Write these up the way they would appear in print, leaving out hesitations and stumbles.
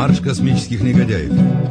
Марш космических негодяев.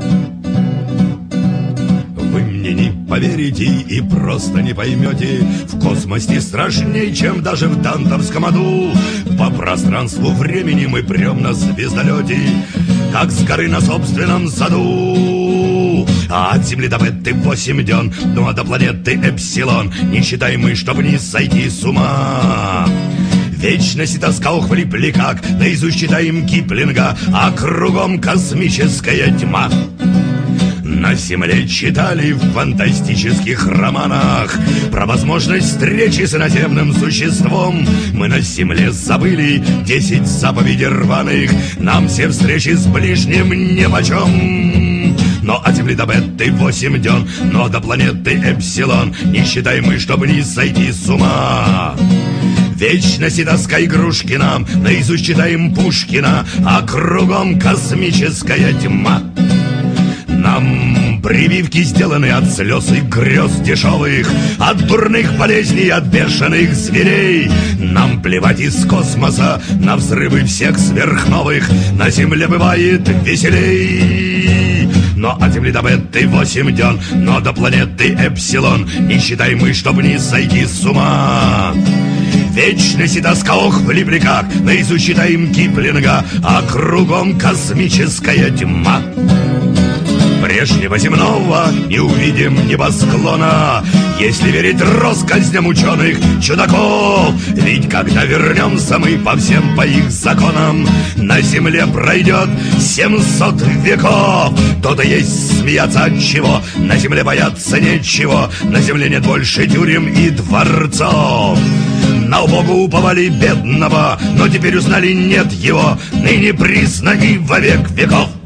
Вы мне не поверите и просто не поймете, в космосе страшнее, чем даже в дантовском аду. По пространству времени мы прем на звездолете, как с горы на собственном саду. А от Земли до Беты 8 дён, ну а до планеты Эпсилон не считаем мы, чтоб не сойти с ума. Вечность и тоска ухвалипли как, наизусть читаем Киплинга, а кругом космическая тьма. На Земле читали в фантастических романах про возможность встречи с иноземным существом. Мы на Земле забыли 10 заповедей рваных, нам все встречи с ближним нипочем. Но от Земли до Беты 8 дён, но до планеты Эпсилон не считаем мы, чтобы не сойти с ума. Вечность и тоска игрушки нам, наизусть читаем Пушкина, а кругом космическая тьма. Нам прививки сделаны от слез и грез дешевых, от дурных болезней, от бешеных зверей. Нам плевать из космоса на взрывы всех сверхновых, на Земле бывает веселей. Но от Земли до Беты 8 дён, но до планеты Эпсилон не считаем мы, чтобы не сойти с ума. Вечность и тоска, ох, влипли как, наизусть читаем Киплинга, а кругом космическая тьма. Прежнего земного не увидим небосклона, если верить россказням ученых чудаков. Ведь когда вернемся мы по всем по их законам, на Земле пройдет 700 веков. То-то есть смеяться от чего, на Земле бояться нечего, на Земле нет больше тюрем и дворцов. На убогу уповали бедного, но теперь узнали, нет его, ныне признан и во век веков.